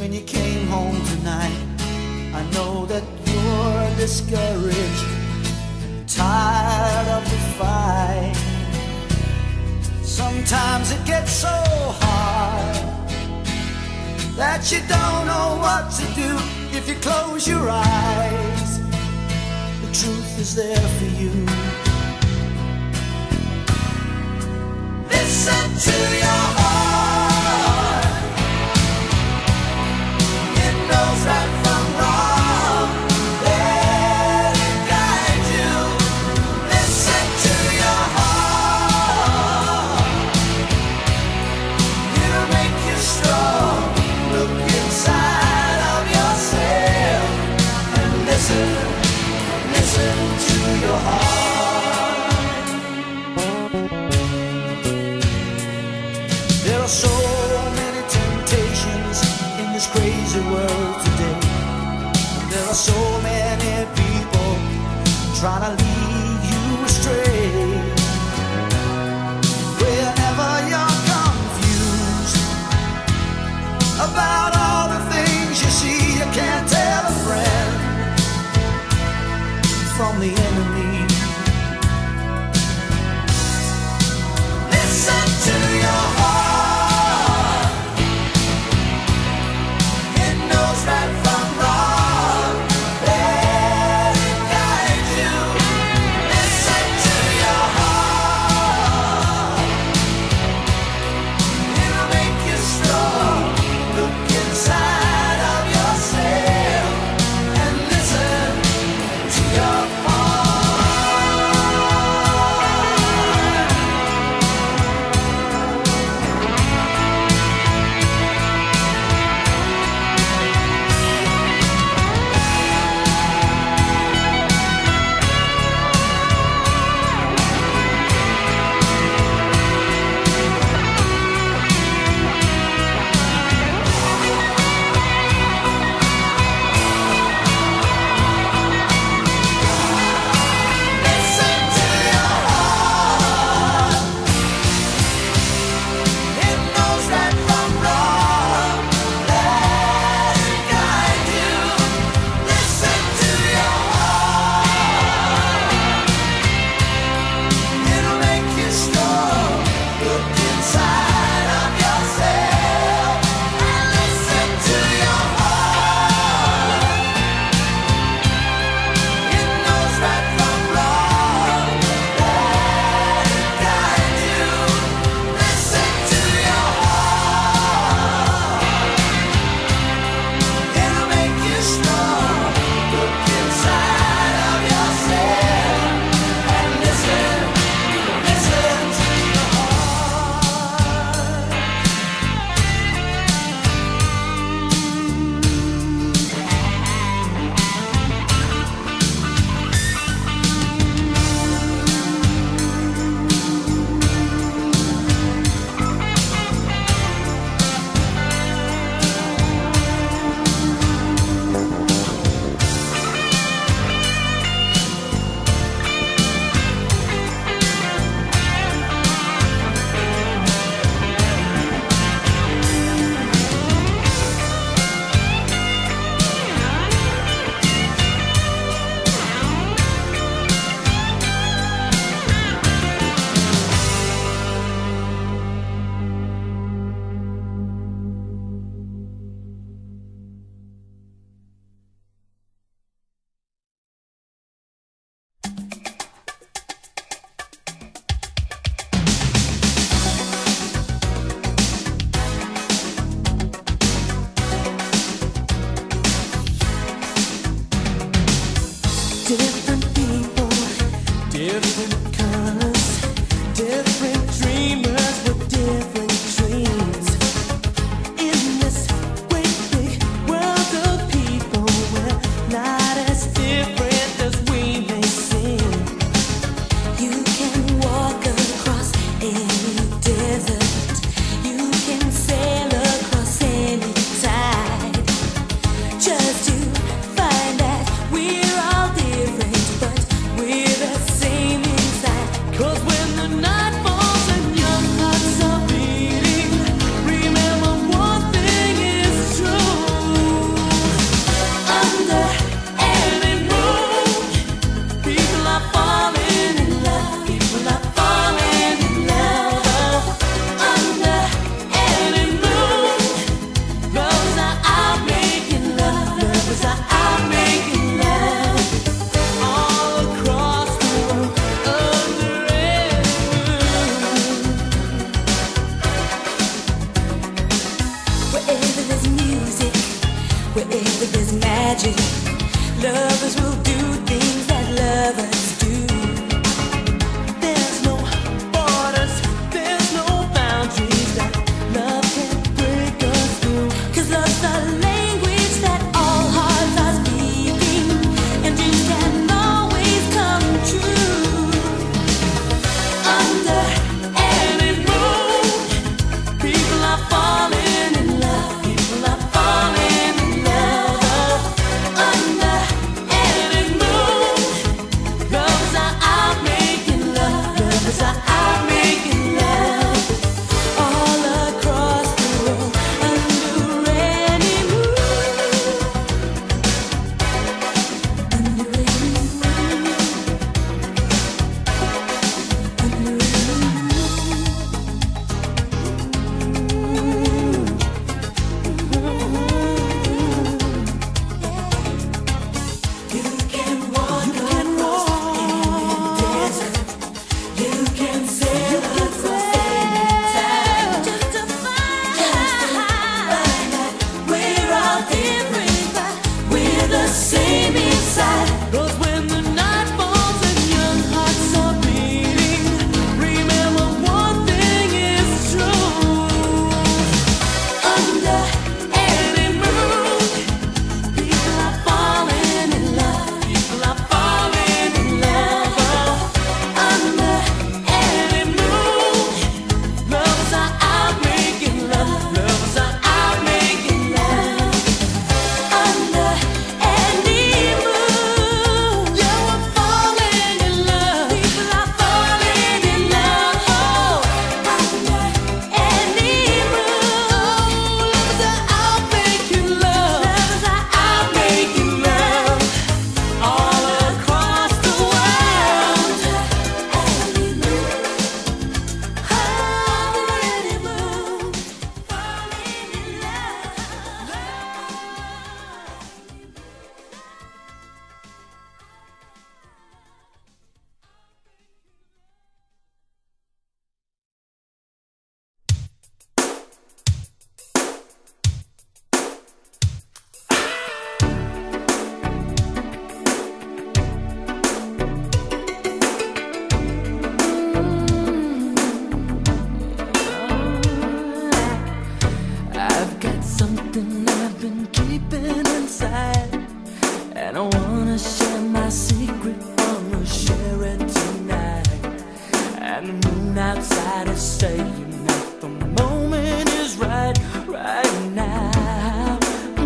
when you came home tonight. I know that you're discouraged, tired of the fight. Sometimes it gets so hard that you don't know what to do. If you close your eyes, the truth is there for you. Listen to your heart. It knows right from wrong. Let it guide you. Listen to your heart. It'll make you strong. Look inside of yourself and listen to your heart. There are so many temptations in this crazy world today. There are so many people trying to lead you astray. Whenever you're confused about all the things you see, you can't tell a friend from the enemy. Listen to your heart. It knows right from wrong. Let it guide you. Listen to your heart. It'll make you strong. Look inside of yourself and listen to your heart. Listen to your heart. It knows right from wrong. Let it guide you. Listen to your heart. It'll make you strong. Look inside of yourself and listen to your heart. It knows right from wrong. Let it guide you. Listen to your heart. It'll make you strong. Look inside of yourself and listen to your heart. Different people, different colors, different dreamers with different dreams. In this great big world of people, we're not as different as we may seem. You can walk across any desert, you can sail across any tide, just to find that we're all different, but we're the same inside. 'Cause when the night falls and your hearts are beating, remember one thing is true. been keeping inside, and I wanna share my secret, wanna share it tonight. And the moon outside is saying that the moment is right, right now.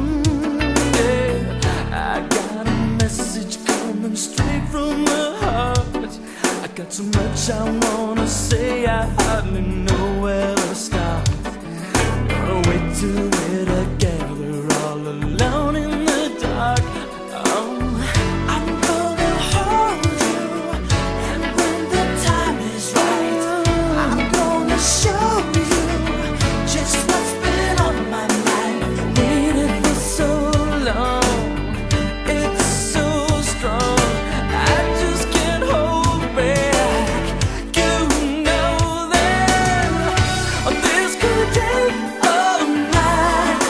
Yeah. I got a message coming straight from the heart. I got so much I wanna say, I hardly know where to start. Gonna wait till we're together, all alone in the dark. Oh, I'm gonna hold you, and when the time is right, I'm gonna show you just what's been on my mind. Waited for so long, it's so strong, I just can't hold back. You know that this could take all night,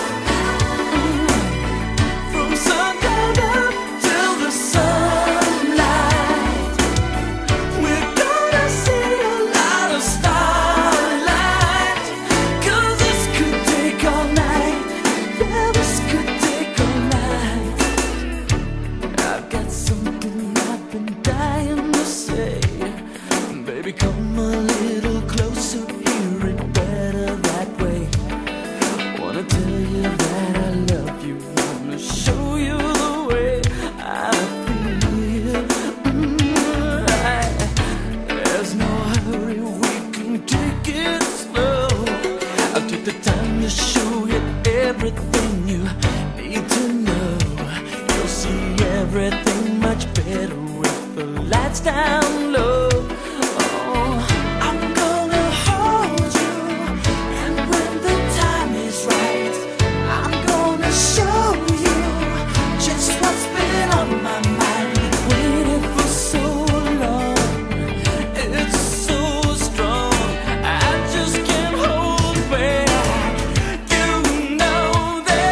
from sundown up till the sunlight. We're gonna see a lot of starlight, 'cause this could take all night. Yeah, this could take all night. I've got something I've been dying to say. Baby, come a little closer, hear it better that way. Wanna tell you that I love you, wanna show you the way I feel. There's no hurry, we can take it slow. I'll take the time to show you everything you need to know. You'll see everything much better with the lights down low. Oh, I'm gonna hold you, and when the time is right, I'm gonna show you just what's been on my mind. Waited for so long, it's so strong, I just can't hold back. You know that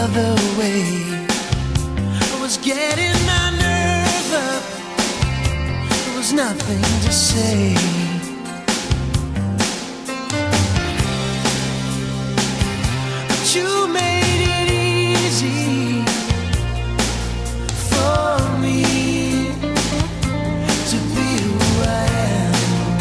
other way. I was getting my nerve up, there was nothing to say. But you made it easy for me to be who I am.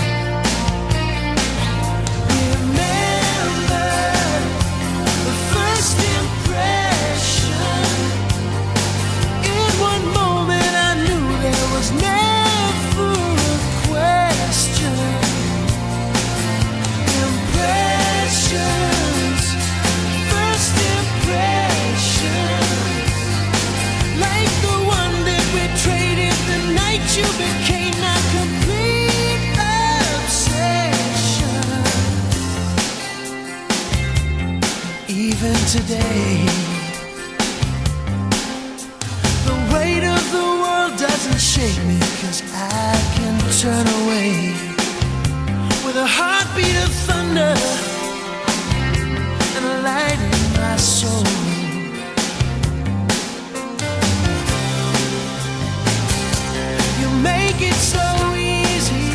Remember the first impression. In one moment I knew there was never a question. Impressions, first impressions, like the one that we traded the night you became my complete obsession. Even today, the weight of the world doesn't shake me, 'cause I can turn away with a heartbeat of thunder and a light in my soul. You make it so easy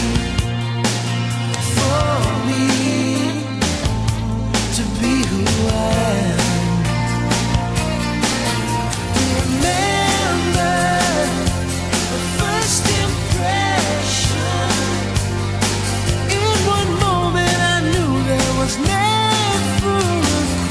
for me to be who I am. Remember the first impression. In one moment I knew there was never a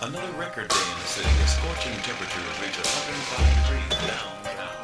Another record day in the city as scorching temperatures reach 105 degrees downtown.